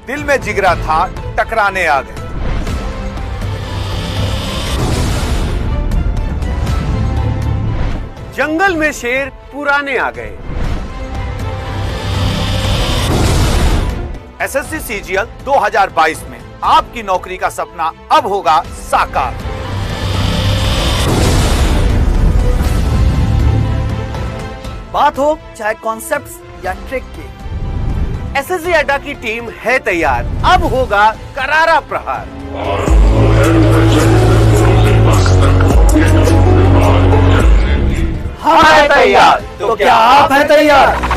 दिल में जिगरा था, टकराने आ गए। जंगल में शेर पुराने आ गए। एसएससी सीजीएल 2022 में आपकी नौकरी का सपना अब होगा साकार। बात हो चाहे कॉन्सेप्ट्स या ट्रिक की, एसएससी अड्डा की टीम है तैयार। अब होगा करारा प्रहार। हम हैं तैयार, तो क्या आप हैं तैयार?